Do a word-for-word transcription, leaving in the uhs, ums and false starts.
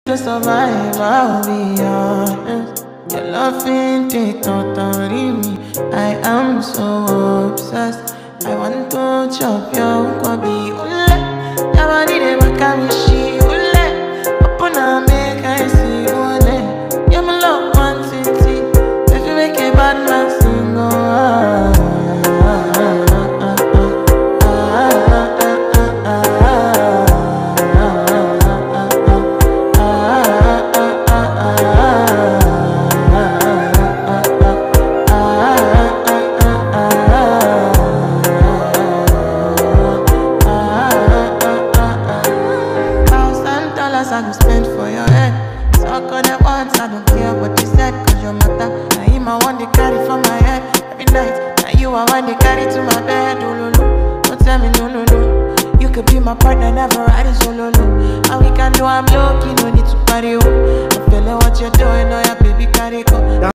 To survive, I'll be honest. Your love ain't it totally me. I am so obsessed. I want to chop your kwabi ule. Your body they back at me she ule. Open up make I see ule. You're my love one city. If you make a bad man sing, oh ah. I go spend for your head. Talk on it once, I don't care what you said. Cause your matter, now him I want to carry for my head. Every night, now you I want to carry to my bed. Oh, no, no, don't tell me no, no, no. You could be my partner, never ride it solo, no. And we can do I'm low-key, no need to party, oh.